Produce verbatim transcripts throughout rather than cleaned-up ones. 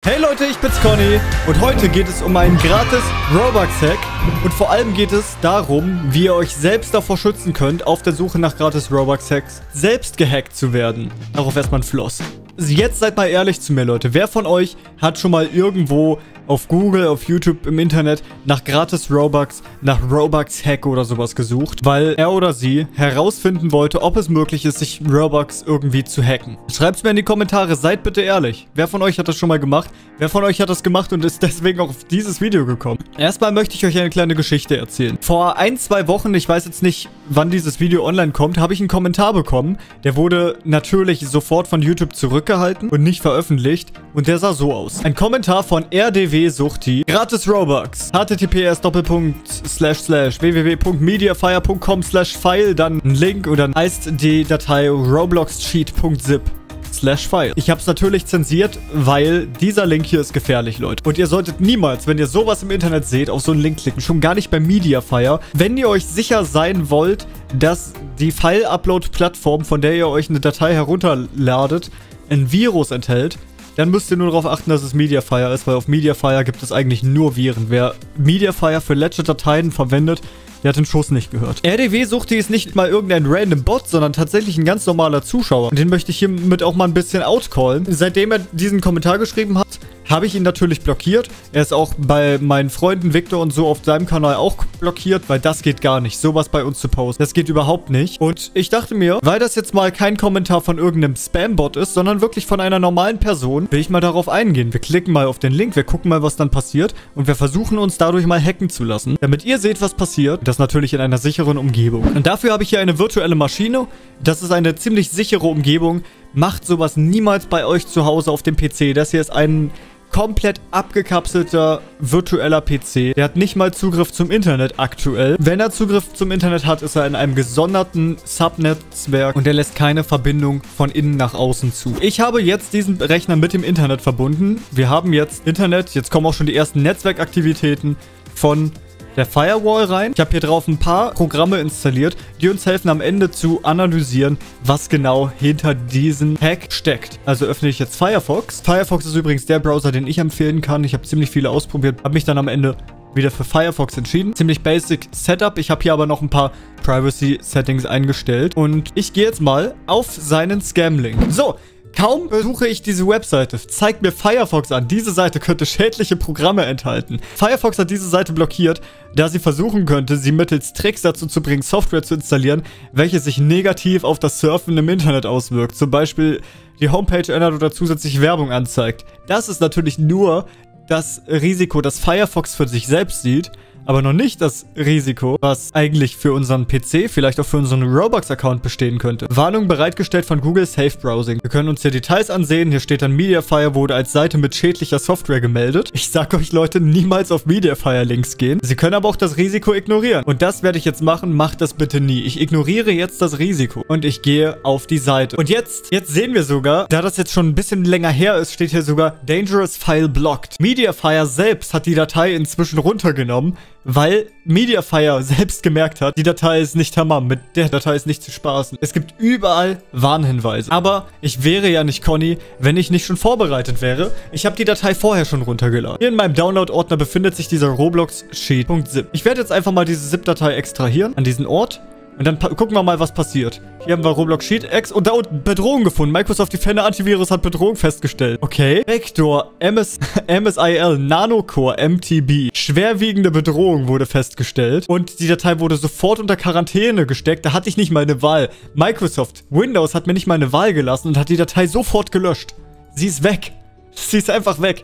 Hey Leute, ich bin's Conny und heute geht es um einen gratis Robux-Hack und vor allem geht es darum, wie ihr euch selbst davor schützen könnt, auf der Suche nach gratis Robux-Hacks selbst gehackt zu werden. Darauf erstmal ein Floss. Jetzt seid mal ehrlich zu mir, Leute. Wer von euch hat schon mal irgendwo auf Google, auf YouTube, im Internet nach gratis Robux, nach Robux-Hack oder sowas gesucht, weil er oder sie herausfinden wollte, ob es möglich ist, sich Robux irgendwie zu hacken? Schreibt's mir in die Kommentare, seid bitte ehrlich. Wer von euch hat das schon mal gemacht? Wer von euch hat das gemacht und ist deswegen auch auf dieses Video gekommen? Erstmal möchte ich euch eine kleine Geschichte erzählen. Vor ein, zwei Wochen, ich weiß jetzt nicht, wann dieses Video online kommt, habe ich einen Kommentar bekommen. Der wurde natürlich sofort von YouTube zurückgehalten und nicht veröffentlicht. Und der sah so aus. Ein Kommentar von R D W Suchti. Gratis Robux. H T T P S Doppelpunkt Slash Slash w w w Punkt mediafire Punkt com Slash File. Dann ein Link und dann heißt die Datei robloxcheat Punkt zip. Slash File. Ich habe es natürlich zensiert, weil dieser Link hier ist gefährlich, Leute. Und ihr solltet niemals, wenn ihr sowas im Internet seht, auf so einen Link klicken. Schon gar nicht bei Mediafire. Wenn ihr euch sicher sein wollt, dass die File-Upload-Plattform, von der ihr euch eine Datei herunterladet, ein Virus enthält, dann müsst ihr nur darauf achten, dass es Mediafire ist, weil auf Mediafire gibt es eigentlich nur Viren. Wer Mediafire für legit Dateien verwendet, der hat den Schuss nicht gehört. R D W-Suchti ist nicht mal irgendein random Bot, sondern tatsächlich ein ganz normaler Zuschauer. Und den möchte ich hiermit auch mal ein bisschen outcallen. Seitdem er diesen Kommentar geschrieben hat, habe ich ihn natürlich blockiert. Er ist auch bei meinen Freunden Victor und so auf seinem Kanal auch blockiert, weil das geht gar nicht, sowas bei uns zu posten. Das geht überhaupt nicht. Und ich dachte mir, weil das jetzt mal kein Kommentar von irgendeinem Spam-Bot ist, sondern wirklich von einer normalen Person, will ich mal darauf eingehen. Wir klicken mal auf den Link, wir gucken mal, was dann passiert und wir versuchen uns dadurch mal hacken zu lassen, damit ihr seht, was passiert. Das natürlich in einer sicheren Umgebung. Und dafür habe ich hier eine virtuelle Maschine. Das ist eine ziemlich sichere Umgebung. Macht sowas niemals bei euch zu Hause auf dem P C. Das hier ist ein komplett abgekapselter virtueller P C. Der hat nicht mal Zugriff zum Internet aktuell. Wenn er Zugriff zum Internet hat, ist er in einem gesonderten Subnetzwerk und der lässt keine Verbindung von innen nach außen zu. Ich habe jetzt diesen Rechner mit dem Internet verbunden. Wir haben jetzt Internet. Jetzt kommen auch schon die ersten Netzwerkaktivitäten von der Firewall rein. Ich habe hier drauf ein paar Programme installiert, die uns helfen am Ende zu analysieren, was genau hinter diesem Hack steckt. Also öffne ich jetzt Firefox. Firefox ist übrigens der Browser, den ich empfehlen kann. Ich habe ziemlich viele ausprobiert, habe mich dann am Ende wieder für Firefox entschieden. Ziemlich basic Setup. Ich habe hier aber noch ein paar Privacy-Settings eingestellt. Und ich gehe jetzt mal auf seinen Scam-Link. So. Kaum besuche ich diese Webseite, zeigt mir Firefox an. Diese Seite könnte schädliche Programme enthalten. Firefox hat diese Seite blockiert, da sie versuchen könnte, sie mittels Tricks dazu zu bringen, Software zu installieren, welche sich negativ auf das Surfen im Internet auswirkt. Zum Beispiel die Homepage ändert oder zusätzlich Werbung anzeigt. Das ist natürlich nur das Risiko, das Firefox für sich selbst sieht, aber noch nicht das Risiko, was eigentlich für unseren P C, vielleicht auch für unseren Robux-Account bestehen könnte. Warnung bereitgestellt von Google Safe Browsing. Wir können uns hier Details ansehen. Hier steht dann, Mediafire wurde als Seite mit schädlicher Software gemeldet. Ich sag euch, Leute, niemals auf Mediafire-Links gehen. Sie können aber auch das Risiko ignorieren. Und das werde ich jetzt machen. Macht das bitte nie. Ich ignoriere jetzt das Risiko. Und ich gehe auf die Seite. Und jetzt, jetzt sehen wir sogar, da das jetzt schon ein bisschen länger her ist, steht hier sogar, Dangerous File Blocked. Mediafire selbst hat die Datei inzwischen runtergenommen, weil Mediafire selbst gemerkt hat, die Datei ist nicht tamam, mit der Datei ist nicht zu spaßen. Es gibt überall Warnhinweise. Aber ich wäre ja nicht Conny, wenn ich nicht schon vorbereitet wäre. Ich habe die Datei vorher schon runtergeladen. Hier in meinem Download-Ordner befindet sich dieser robloxcheat Punkt zip. Ich werde jetzt einfach mal diese Zip-Datei extrahieren an diesen Ort. Und dann gucken wir mal, was passiert. Hier haben wir Roblox Cheat X und da unten Bedrohung gefunden. Microsoft Defender Antivirus hat Bedrohung festgestellt. Okay. Vector M S I L Nanocore M T B. Schwerwiegende Bedrohung wurde festgestellt. Und die Datei wurde sofort unter Quarantäne gesteckt. Da hatte ich nicht mal eine Wahl. Microsoft Windows hat mir nicht mal eine Wahl gelassen und hat die Datei sofort gelöscht. Sie ist weg. Sie ist einfach weg.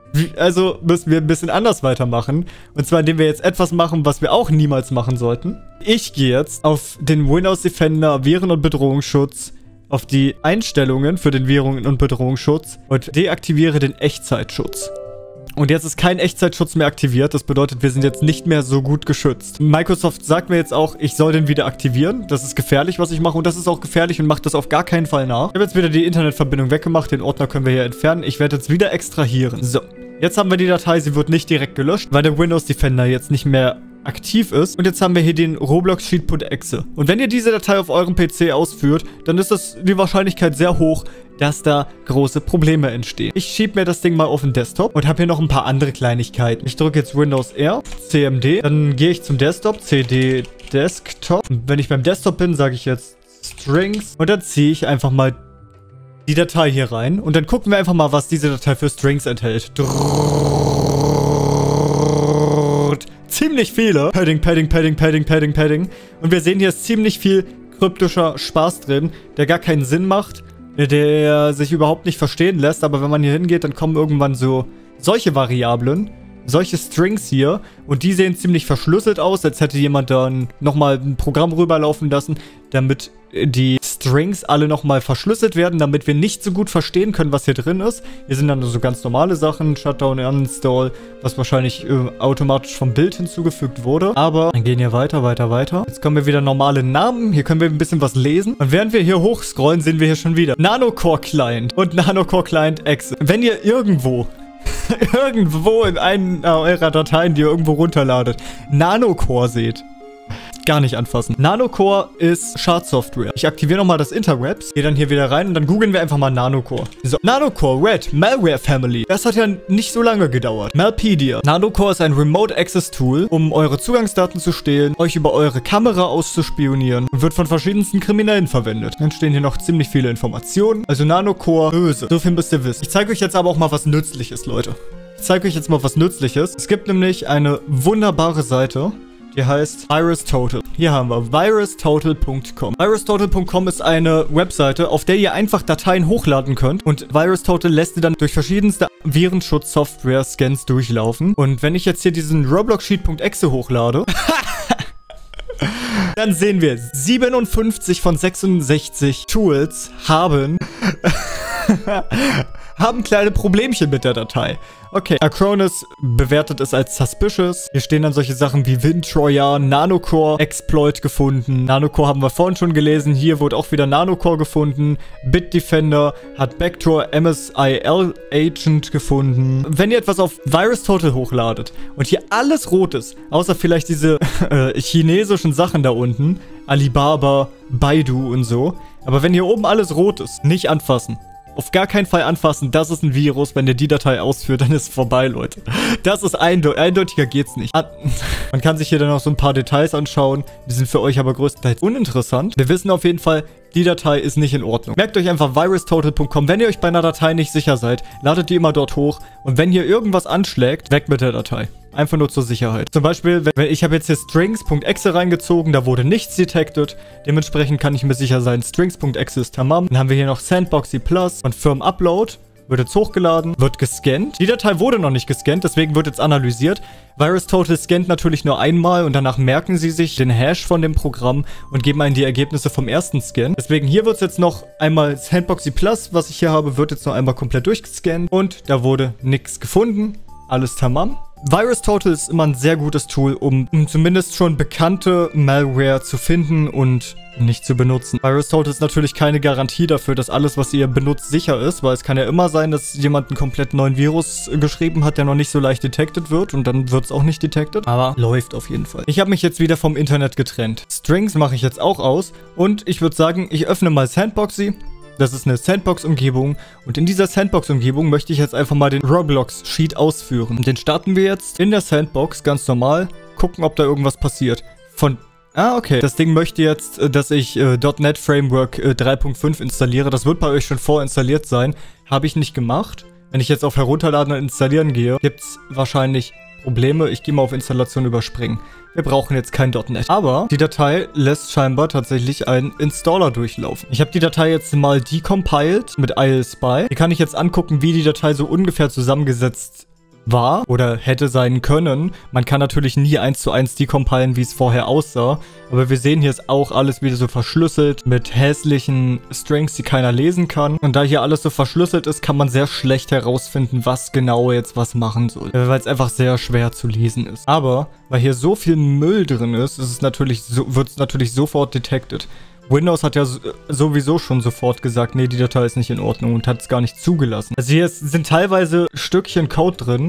Also müssen wir ein bisschen anders weitermachen. Und zwar, indem wir jetzt etwas machen, was wir auch niemals machen sollten. Ich gehe jetzt auf den Windows Defender Viren- und Bedrohungsschutz, auf die Einstellungen für den Viren- und Bedrohungsschutz und deaktiviere den Echtzeitschutz. Und jetzt ist kein Echtzeitschutz mehr aktiviert. Das bedeutet, wir sind jetzt nicht mehr so gut geschützt. Microsoft sagt mir jetzt auch, ich soll den wieder aktivieren. Das ist gefährlich, was ich mache. Und das ist auch gefährlich und macht das auf gar keinen Fall nach. Ich habe jetzt wieder die Internetverbindung weggemacht. Den Ordner können wir hier entfernen. Ich werde jetzt wieder extrahieren. So. Jetzt haben wir die Datei. Sie wird nicht direkt gelöscht, weil der Windows Defender jetzt nicht mehr aktiv ist. Und jetzt haben wir hier den robloxcheat Punkt exe. Und wenn ihr diese Datei auf eurem P C ausführt, dann ist das die Wahrscheinlichkeit sehr hoch, dass da große Probleme entstehen. Ich schiebe mir das Ding mal auf den Desktop und habe hier noch ein paar andere Kleinigkeiten. Ich drücke jetzt Windows R, C M D, dann gehe ich zum Desktop, C D Desktop. Und wenn ich beim Desktop bin, sage ich jetzt Strings und dann ziehe ich einfach mal die Datei hier rein und dann gucken wir einfach mal, was diese Datei für Strings enthält. Ziemlich viele. Padding, Padding, Padding, Padding, Padding, Padding. Und wir sehen, hier ist ziemlich viel kryptischer Spaß drin, der gar keinen Sinn macht, der sich überhaupt nicht verstehen lässt. Aber wenn man hier hingeht, dann kommen irgendwann so solche Variablen, solche Strings hier. Und die sehen ziemlich verschlüsselt aus, als hätte jemand dann nochmal ein Programm rüberlaufen lassen, damit die Strings alle nochmal verschlüsselt werden, damit wir nicht so gut verstehen können, was hier drin ist. Hier sind dann so ganz normale Sachen, Shutdown, Uninstall, was wahrscheinlich äh, automatisch vom Bild hinzugefügt wurde. Aber wir gehen hier weiter, weiter, weiter. Jetzt kommen wir wieder normale Namen. Hier können wir ein bisschen was lesen. Und während wir hier hochscrollen, sehen wir hier schon wieder Nanocore Client und Nanocore Client Exe. Wenn ihr irgendwo irgendwo in einer eurer Dateien, die ihr irgendwo runterladet, Nanocore seht, gar nicht anfassen. Nanocore ist Schadsoftware. Ich aktiviere nochmal das Interwebs, gehe dann hier wieder rein und dann googeln wir einfach mal Nanocore. So, Nanocore Red Malware Family. Das hat ja nicht so lange gedauert. Malpedia. Nanocore ist ein Remote Access Tool, um eure Zugangsdaten zu stehlen, euch über eure Kamera auszuspionieren und wird von verschiedensten Kriminellen verwendet. Dann stehen hier noch ziemlich viele Informationen. Also Nanocore böse. So viel müsst ihr wissen. Ich zeige euch jetzt aber auch mal was Nützliches, Leute. Ich zeige euch jetzt mal was Nützliches. Es gibt nämlich eine wunderbare Seite, die heißt VirusTotal. Hier haben wir virus total punkt com. virus total punkt com ist eine Webseite, auf der ihr einfach Dateien hochladen könnt. Und VirusTotal lässt ihr dann durch verschiedenste Virenschutz-Software-Scans durchlaufen. Und wenn ich jetzt hier diesen robloxsheet.exe hochlade, dann sehen wir, siebenundfünfzig von sechsundsechzig Tools haben... haben kleine Problemchen mit der Datei. Okay, Acronis bewertet es als suspicious. Hier stehen dann solche Sachen wie WinTrojan, Nanocore Exploit gefunden. Nanocore haben wir vorhin schon gelesen. Hier wurde auch wieder Nanocore gefunden. Bitdefender hat Backdoor M S I L Agent gefunden. Wenn ihr etwas auf VirusTotal hochladet und hier alles rot ist, außer vielleicht diese äh, chinesischen Sachen da unten, Alibaba, Baidu und so. Aber wenn hier oben alles rot ist, nicht anfassen. Auf gar keinen Fall anfassen, das ist ein Virus. Wenn ihr die Datei ausführt, dann ist es vorbei, Leute. Das ist eindeutig. Eindeutiger geht's nicht. Man kann sich hier dann noch so ein paar Details anschauen. Die sind für euch aber größtenteils uninteressant. Wir wissen auf jeden Fall, die Datei ist nicht in Ordnung. Merkt euch einfach virus total punkt com. Wenn ihr euch bei einer Datei nicht sicher seid, ladet die immer dort hoch. Und wenn hier irgendwas anschlägt, weg mit der Datei. Einfach nur zur Sicherheit. Zum Beispiel, wenn ich habe jetzt hier strings.exe reingezogen, da wurde nichts detected. Dementsprechend kann ich mir sicher sein, strings.exe ist tamam. Dann haben wir hier noch Sandboxy Plus und Firm Upload. Wird jetzt hochgeladen, wird gescannt. Die Datei wurde noch nicht gescannt, deswegen wird jetzt analysiert. VirusTotal scannt natürlich nur einmal und danach merken sie sich den Hash von dem Programm und geben einen die Ergebnisse vom ersten Scan. Deswegen hier wird es jetzt noch einmal Sandboxy Plus, was ich hier habe, wird jetzt noch einmal komplett durchgescannt und da wurde nichts gefunden. Alles tamam. VirusTotal ist immer ein sehr gutes Tool, um, um zumindest schon bekannte Malware zu finden und nicht zu benutzen. VirusTotal ist natürlich keine Garantie dafür, dass alles, was ihr benutzt, sicher ist, weil es kann ja immer sein, dass jemand einen komplett neuen Virus geschrieben hat, der noch nicht so leicht detected wird und dann wird es auch nicht detected, aber läuft auf jeden Fall. Ich habe mich jetzt wieder vom Internet getrennt. Strings mache ich jetzt auch aus und ich würde sagen, ich öffne mal Sandboxy. Das ist eine Sandbox-Umgebung und in dieser Sandbox-Umgebung möchte ich jetzt einfach mal den Roblox-Sheet ausführen. Den starten wir jetzt in der Sandbox, ganz normal, gucken, ob da irgendwas passiert. Von... Ah, okay. Das Ding möchte jetzt, dass ich äh, .NET Framework äh, drei Punkt fünf installiere. Das wird bei euch schon vorinstalliert sein. Habe ich nicht gemacht. Wenn ich jetzt auf Herunterladen und Installieren gehe, gibt es wahrscheinlich Probleme. Ich gehe mal auf Installation überspringen. Wir brauchen jetzt kein .NET. Aber die Datei lässt scheinbar tatsächlich einen Installer durchlaufen. Ich habe die Datei jetzt mal decompiled mit I L Spy. Hier kann ich jetzt angucken, wie die Datei so ungefähr zusammengesetzt war oder hätte sein können. Man kann natürlich nie eins zu eins decompilen, wie es vorher aussah. Aber wir sehen, hier ist auch alles wieder so verschlüsselt mit hässlichen Strings, die keiner lesen kann. Und da hier alles so verschlüsselt ist, kann man sehr schlecht herausfinden, was genau jetzt was machen soll. Weil es einfach sehr schwer zu lesen ist. Aber weil hier so viel Müll drin ist, ist es natürlich so, wird es natürlich sofort detected. Windows hat ja sowieso schon sofort gesagt, nee, die Datei ist nicht in Ordnung und hat es gar nicht zugelassen. Also hier ist, sind teilweise Stückchen Code drin,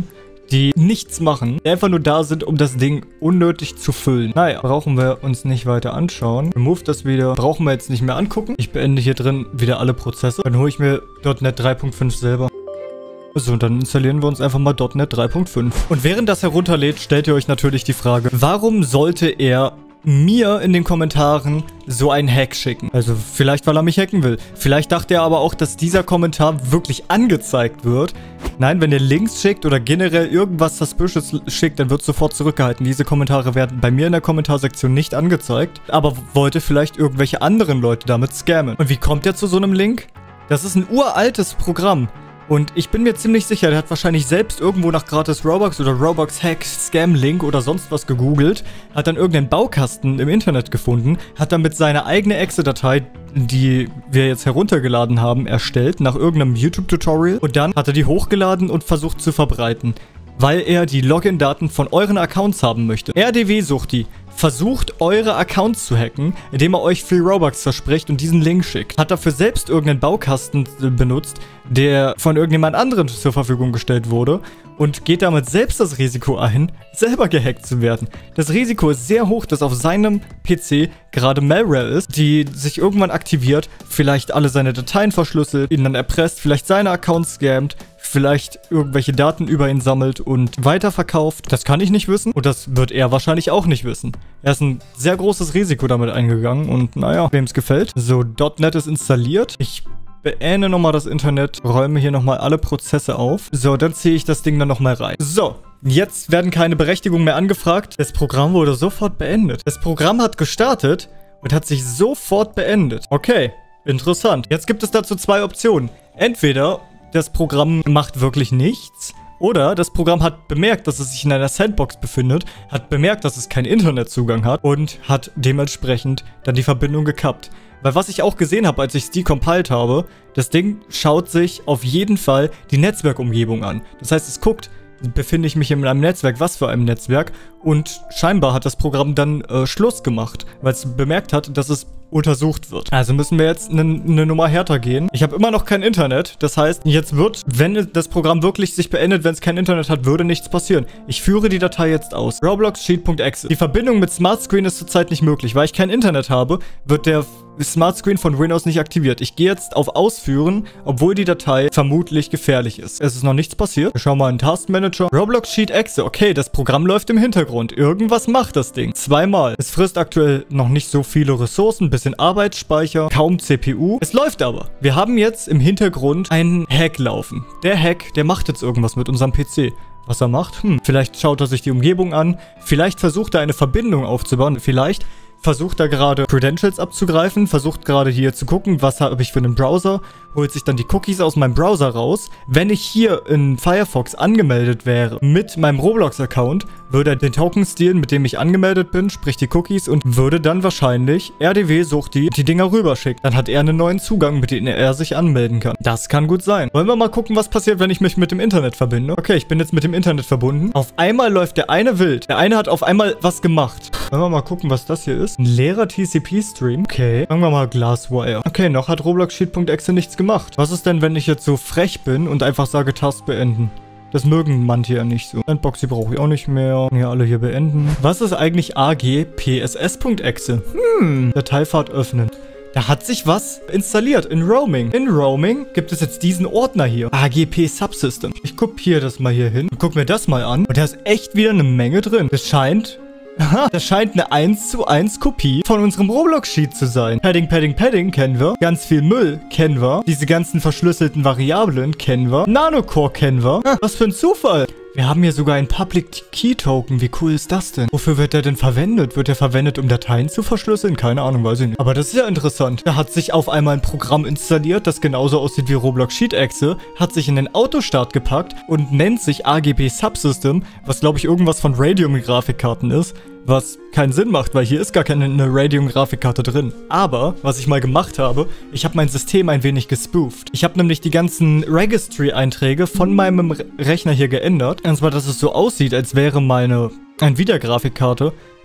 die nichts machen, die einfach nur da sind, um das Ding unnötig zu füllen. Naja, brauchen wir uns nicht weiter anschauen. Remove das wieder. Brauchen wir jetzt nicht mehr angucken. Ich beende hier drin wieder alle Prozesse. Dann hole ich mir .NET drei Punkt fünf selber. So, und dann installieren wir uns einfach mal .NET drei Punkt fünf. Und während das herunterlädt, stellt ihr euch natürlich die Frage, warum sollte er mir in den Kommentaren so einen Hack schicken? Also vielleicht, weil er mich hacken will. Vielleicht dachte er aber auch, dass dieser Kommentar wirklich angezeigt wird. Nein, wenn ihr Links schickt oder generell irgendwas Suspicious schickt, dann wird sofort zurückgehalten. Diese Kommentare werden bei mir in der Kommentarsektion nicht angezeigt, aber wollte vielleicht irgendwelche anderen Leute damit scammen. Und wie kommt er zu so einem Link? Das ist ein uraltes Programm. Und ich bin mir ziemlich sicher, der hat wahrscheinlich selbst irgendwo nach gratis Robux oder Robux Hack, Scam Link oder sonst was gegoogelt, hat dann irgendeinen Baukasten im Internet gefunden, hat damit seine eigene Exe-Datei, die wir jetzt heruntergeladen haben, erstellt, nach irgendeinem YouTube-Tutorial. Und dann hat er die hochgeladen und versucht zu verbreiten, weil er die Login-Daten von euren Accounts haben möchte. R D W-Suchti versucht, eure Accounts zu hacken, indem er euch Free Robux verspricht und diesen Link schickt. Hat dafür selbst irgendeinen Baukasten benutzt, der von irgendjemand anderem zur Verfügung gestellt wurde und geht damit selbst das Risiko ein, selber gehackt zu werden. Das Risiko ist sehr hoch, dass auf seinem P C gerade Malware ist, die sich irgendwann aktiviert, vielleicht alle seine Dateien verschlüsselt, ihn dann erpresst, vielleicht seine Accounts scammt, vielleicht irgendwelche Daten über ihn sammelt und weiterverkauft. Das kann ich nicht wissen und das wird er wahrscheinlich auch nicht wissen. Er ist ein sehr großes Risiko damit eingegangen und naja, wem es gefällt. So, .NET ist installiert. Ich beende nochmal das Internet, räume hier nochmal alle Prozesse auf. So, dann ziehe ich das Ding dann nochmal rein. So, jetzt werden keine Berechtigungen mehr angefragt. Das Programm wurde sofort beendet. Das Programm hat gestartet und hat sich sofort beendet. Okay, interessant. Jetzt gibt es dazu zwei Optionen. Entweder das Programm macht wirklich nichts, oder das Programm hat bemerkt, dass es sich in einer Sandbox befindet, hat bemerkt, dass es keinen Internetzugang hat und hat dementsprechend dann die Verbindung gekappt. Weil was ich auch gesehen habe, als ich es decompiled habe, das Ding schaut sich auf jeden Fall die Netzwerkumgebung an. Das heißt, es guckt, befinde ich mich in einem Netzwerk, was für einem Netzwerk, und scheinbar hat das Programm dann äh, Schluss gemacht, weil es bemerkt hat, dass es untersucht wird. Also müssen wir jetzt eine ne Nummer härter gehen. Ich habe immer noch kein Internet. Das heißt, jetzt wird, wenn das Programm wirklich sich beendet, wenn es kein Internet hat, würde nichts passieren. Ich führe die Datei jetzt aus. Roblox Sheet Punkt E X E. Die Verbindung mit Smart Screen ist zurzeit nicht möglich. Weil ich kein Internet habe, wird der Smart Screen von Windows nicht aktiviert. Ich gehe jetzt auf Ausführen, obwohl die Datei vermutlich gefährlich ist. Es ist noch nichts passiert. Wir schauen mal in Task Manager. Roblox Sheet E X E. Okay, das Programm läuft im Hintergrund. Irgendwas macht das Ding. Zweimal. Es frisst aktuell noch nicht so viele Ressourcen. Bisschen Arbeitsspeicher. Kaum C P U. Es läuft aber. Wir haben jetzt im Hintergrund einen Hack laufen. Der Hack, der macht jetzt irgendwas mit unserem P C. Was er macht? Hm, vielleicht schaut er sich die Umgebung an. Vielleicht versucht er eine Verbindung aufzubauen. Vielleicht versucht er gerade Credentials abzugreifen, versucht gerade hier zu gucken, was habe ich für einen Browser, holt sich dann die Cookies aus meinem Browser raus. Wenn ich hier in Firefox angemeldet wäre mit meinem Roblox-Account, würde er den Token stehlen, mit dem ich angemeldet bin, sprich die Cookies, und würde dann wahrscheinlich R D W-Suchti die Dinger rüberschicken. Dann hat er einen neuen Zugang, mit dem er sich anmelden kann. Das kann gut sein. Wollen wir mal gucken, was passiert, wenn ich mich mit dem Internet verbinde? Okay, ich bin jetzt mit dem Internet verbunden. Auf einmal läuft der eine wild. Der eine hat auf einmal was gemacht. Wollen wir mal gucken, was das hier ist? Ein leerer T C P-Stream. Okay. Sagen wir mal Glasswire. Okay, noch hat Roblox Sheet Punkt E X E nichts gemacht. Was ist denn, wenn ich jetzt so frech bin und einfach sage, Task beenden? Das mögen manche ja nicht so. Sandbox, die brauche ich auch nicht mehr. Hier alle hier beenden. Was ist eigentlich A G P S S Punkt E X E? Hm. Dateifahrt öffnen. Da hat sich was installiert in Roaming. In Roaming gibt es jetzt diesen Ordner hier. A G P Subsystem. Ich kopiere das mal hier hin und guck mir das mal an. Und da ist echt wieder eine Menge drin. Das scheint... Aha, das scheint eine eins zu eins Kopie von unserem Roblox-Sheet zu sein. Padding, Padding, Padding kennen wir. Ganz viel Müll kennen wir. Diese ganzen verschlüsselten Variablen kennen wir. Nanocore kennen wir. Ah, was für ein Zufall. Wir haben hier sogar einen Public Key Token. Wie cool ist das denn? Wofür wird der denn verwendet? Wird der verwendet, um Dateien zu verschlüsseln? Keine Ahnung, weiß ich nicht. Aber das ist ja interessant. Da hat sich auf einmal ein Programm installiert, das genauso aussieht wie Roblox Sheet E X E, hat sich in den Autostart gepackt und nennt sich A G P Subsystem, was glaube ich irgendwas von Radeon-Grafikkarten ist. Was keinen Sinn macht, weil hier ist gar keine Radeon-Grafikkarte drin. Aber, was ich mal gemacht habe, ich habe mein System ein wenig gespoofed. Ich habe nämlich die ganzen Registry-Einträge von meinem Rechner hier geändert. Und zwar, dass es so aussieht, als wäre meine Nvidia-Grafikkarte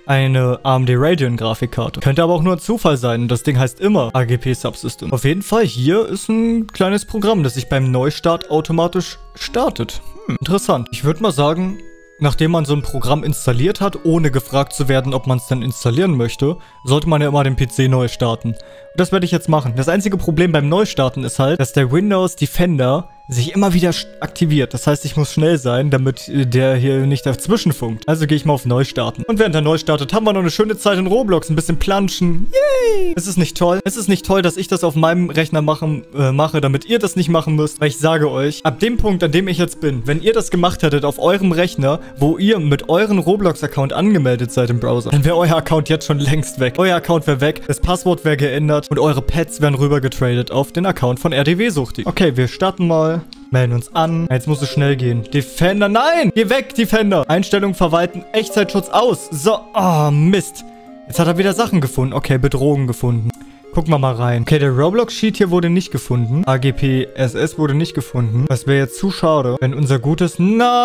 eine A M D Radeon Grafikkarte. Könnte aber auch nur ein Zufall sein. Das Ding heißt immer A G P Subsystem. Auf jeden Fall, hier ist ein kleines Programm, das sich beim Neustart automatisch startet. Hm, interessant. Ich würde mal sagen, nachdem man so ein Programm installiert hat, ohne gefragt zu werden, ob man es dann installieren möchte, sollte man ja immer den P C neu starten. Und das werde ich jetzt machen. Das einzige Problem beim Neustarten ist halt, dass der Windows Defender sich immer wieder aktiviert. Das heißt, ich muss schnell sein, damit der hier nicht dazwischen funkt. Also gehe ich mal auf Neustarten. Und während er neu startet, haben wir noch eine schöne Zeit in Roblox. Ein bisschen planschen. Yay! Es ist nicht toll. Es ist nicht toll, dass ich das auf meinem Rechner machen, äh, mache, damit ihr das nicht machen müsst. Weil ich sage euch, ab dem Punkt, an dem ich jetzt bin, wenn ihr das gemacht hättet auf eurem Rechner, wo ihr mit eurem Roblox-Account angemeldet seid im Browser, dann wäre euer Account jetzt schon längst weg. Euer Account wäre weg, das Passwort wäre geändert und eure Pets wären rübergetradet auf den Account von R D W-Suchti. Okay, wir starten mal. Melden uns an. Jetzt muss es schnell gehen. Defender, nein! Geh weg, Defender! Einstellung verwalten, Echtzeitschutz aus. So, oh, Mist. Jetzt hat er wieder Sachen gefunden. Okay, Bedrohungen gefunden. Gucken wir mal rein. Okay, der Roblox-Sheet hier wurde nicht gefunden. A G P S S wurde nicht gefunden. Das wäre jetzt zu schade, wenn unser gutes...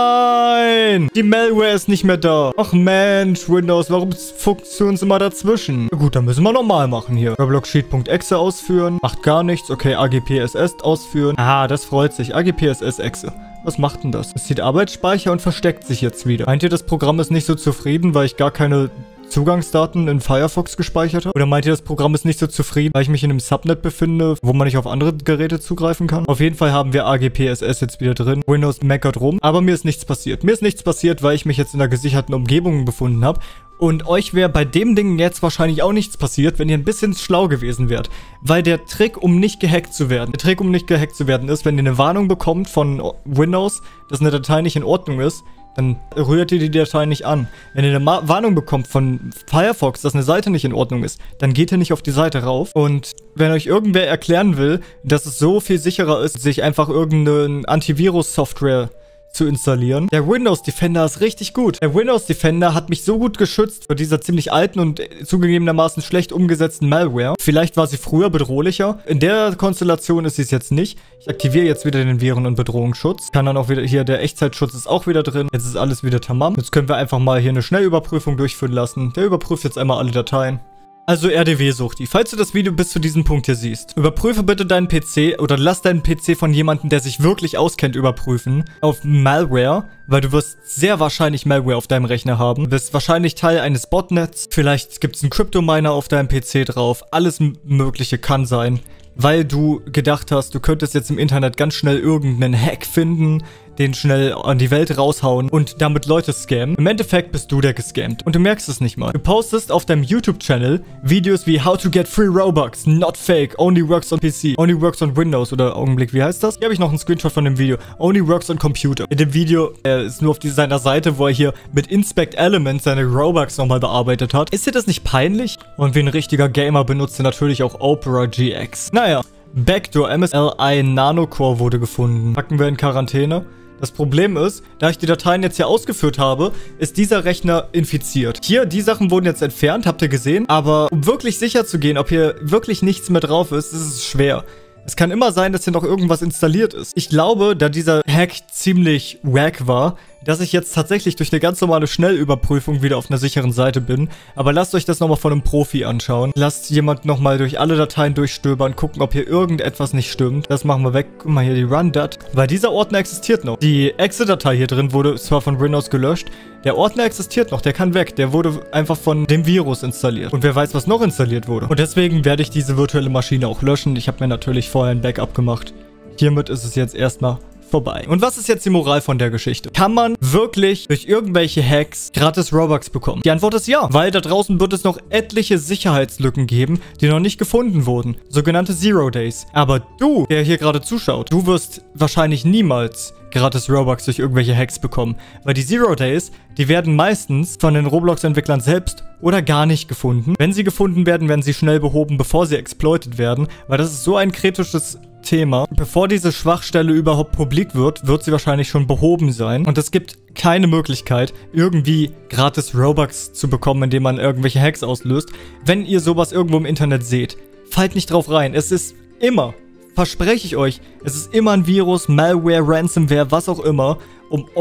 Nein! Die Malware ist nicht mehr da. Ach Mensch, Windows, warum fuchst du uns immer dazwischen? Na gut, dann müssen wir nochmal machen hier. Roblox-Sheet.exe ausführen. Macht gar nichts. Okay, A G P S S ausführen. Ah, das freut sich. A G P S S-Exe. Was macht denn das? Es zieht Arbeitsspeicher und versteckt sich jetzt wieder. Meint ihr, das Programm ist nicht so zufrieden, weil ich gar keine Zugangsdaten in Firefox gespeichert habe? Oder meint ihr, das Programm ist nicht so zufrieden, weil ich mich in einem Subnet befinde, wo man nicht auf andere Geräte zugreifen kann? Auf jeden Fall haben wir A G P S S jetzt wieder drin. Windows meckert rum. Aber mir ist nichts passiert. Mir ist nichts passiert, weil ich mich jetzt in einer gesicherten Umgebung befunden habe. Und euch wäre bei dem Ding jetzt wahrscheinlich auch nichts passiert, wenn ihr ein bisschen schlau gewesen wärt. Weil der Trick, um nicht gehackt zu werden, der Trick, um nicht gehackt zu werden, ist, wenn ihr eine Warnung bekommt von Windows, dass eine Datei nicht in Ordnung ist, dann rührt ihr die Datei nicht an. Wenn ihr eine Ma Warnung bekommt von Firefox, dass eine Seite nicht in Ordnung ist, dann geht ihr nicht auf die Seite rauf. Und wenn euch irgendwer erklären will, dass es so viel sicherer ist, sich einfach irgendeine Antivirus-Software zu installieren. Der Windows Defender ist richtig gut. Der Windows Defender hat mich so gut geschützt vor dieser ziemlich alten und zugegebenermaßen schlecht umgesetzten Malware. Vielleicht war sie früher bedrohlicher. In der Konstellation ist sie es jetzt nicht. Ich aktiviere jetzt wieder den Viren- und Bedrohungsschutz. Kann dann auch wieder, hier der Echtzeitschutz ist auch wieder drin. Jetzt ist alles wieder tamam. Jetzt können wir einfach mal hier eine Schnellüberprüfung durchführen lassen. Der überprüft jetzt einmal alle Dateien. Also R D W-Suchti, falls du das Video bis zu diesem Punkt hier siehst, überprüfe bitte deinen P C oder lass deinen P C von jemandem, der sich wirklich auskennt, überprüfen auf Malware, weil du wirst sehr wahrscheinlich Malware auf deinem Rechner haben. Du bist wahrscheinlich Teil eines Botnets, vielleicht gibt es einen Crypto-Miner auf deinem P C drauf, alles Mögliche kann sein, weil du gedacht hast, du könntest jetzt im Internet ganz schnell irgendeinen Hack finden, den schnell an die Welt raushauen und damit Leute scammen. Im Endeffekt bist du der gescammt und du merkst es nicht mal. Du postest auf deinem YouTube-Channel Videos wie How to get free Robux, not fake, only works on P C, only works on Windows oder Augenblick, wie heißt das? Hier habe ich noch einen Screenshot von dem Video. Only works on Computer. In dem Video, er ist nur auf die, seiner Seite, wo er hier mit Inspect Elements seine Robux nochmal bearbeitet hat. Ist dir das nicht peinlich? Und wie ein richtiger Gamer benutzt er natürlich auch Opera G X. Naja, Backdoor M S L I Nanocore wurde gefunden. Packen wir in Quarantäne. Das Problem ist, da ich die Dateien jetzt hier ausgeführt habe, ist dieser Rechner infiziert. Hier, die Sachen wurden jetzt entfernt, habt ihr gesehen. Aber um wirklich sicher zu gehen, ob hier wirklich nichts mehr drauf ist, ist es schwer. Es kann immer sein, dass hier noch irgendwas installiert ist. Ich glaube, da dieser Hack ziemlich wack war, dass ich jetzt tatsächlich durch eine ganz normale Schnellüberprüfung wieder auf einer sicheren Seite bin. Aber lasst euch das nochmal von einem Profi anschauen. Lasst jemand nochmal durch alle Dateien durchstöbern, gucken, ob hier irgendetwas nicht stimmt. Das machen wir weg. Guck mal hier, die Run.dat. Weil dieser Ordner existiert noch. Die Exe-Datei hier drin wurde zwar von Windows gelöscht. Der Ordner existiert noch, der kann weg. Der wurde einfach von dem Virus installiert. Und wer weiß, was noch installiert wurde. Und deswegen werde ich diese virtuelle Maschine auch löschen. Ich habe mir natürlich vorher ein Backup gemacht. Hiermit ist es jetzt erstmal vorbei. Und was ist jetzt die Moral von der Geschichte? Kann man wirklich durch irgendwelche Hacks gratis Robux bekommen? Die Antwort ist ja, weil da draußen wird es noch etliche Sicherheitslücken geben, die noch nicht gefunden wurden. Sogenannte Zero Days. Aber du, der hier gerade zuschaut, du wirst wahrscheinlich niemals gratis Robux durch irgendwelche Hacks bekommen. Weil die Zero Days, die werden meistens von den Roblox-Entwicklern selbst oder gar nicht gefunden. Wenn sie gefunden werden, werden sie schnell behoben, bevor sie exploited werden. Weil das ist so ein kritisches Thema. Bevor diese Schwachstelle überhaupt publik wird, wird sie wahrscheinlich schon behoben sein. Und es gibt keine Möglichkeit, irgendwie gratis Robux zu bekommen, indem man irgendwelche Hacks auslöst. Wenn ihr sowas irgendwo im Internet seht, fallt nicht drauf rein. Es ist immer, verspreche ich euch, es ist immer ein Virus, Malware, Ransomware, was auch immer, um euch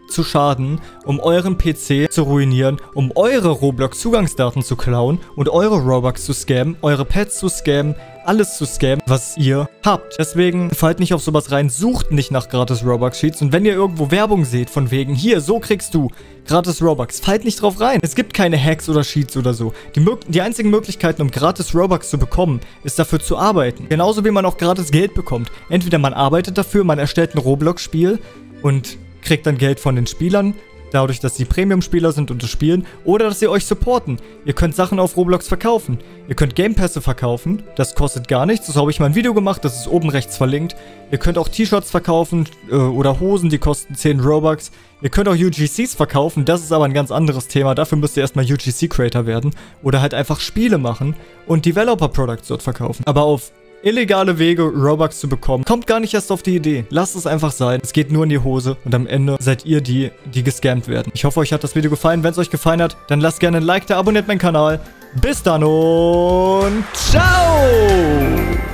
zu schaden, um euren P C zu ruinieren, um eure Roblox-Zugangsdaten zu klauen und eure Robux zu scammen, eure Pets zu scammen, alles zu scammen, was ihr habt. Deswegen fallt nicht auf sowas rein, sucht nicht nach gratis Robux-Sheets und wenn ihr irgendwo Werbung seht von wegen, hier, so kriegst du gratis Robux, fallt nicht drauf rein. Es gibt keine Hacks oder Sheets oder so. Die, die einzigen Möglichkeiten, um gratis Robux zu bekommen, ist dafür zu arbeiten. Genauso wie man auch gratis Geld bekommt. Entweder man arbeitet dafür, man erstellt ein Roblox-Spiel und kriegt dann Geld von den Spielern, dadurch, dass sie Premium-Spieler sind und das spielen, oder dass sie euch supporten. Ihr könnt Sachen auf Roblox verkaufen. Ihr könnt Game-Pässe verkaufen, das kostet gar nichts. Das habe ich mal ein Video gemacht, das ist oben rechts verlinkt. Ihr könnt auch T-Shirts verkaufen äh, oder Hosen, die kosten zehn Robux. Ihr könnt auch U G Cs verkaufen, das ist aber ein ganz anderes Thema. Dafür müsst ihr erstmal U G C-Creator werden oder halt einfach Spiele machen und Developer-Products dort verkaufen. Aber auf illegale Wege, Robux zu bekommen, kommt gar nicht erst auf die Idee. Lasst es einfach sein. Es geht nur in die Hose und am Ende seid ihr die, die gescammt werden. Ich hoffe, euch hat das Video gefallen. Wenn es euch gefallen hat, dann lasst gerne ein Like da, abonniert meinen Kanal. Bis dann und ciao!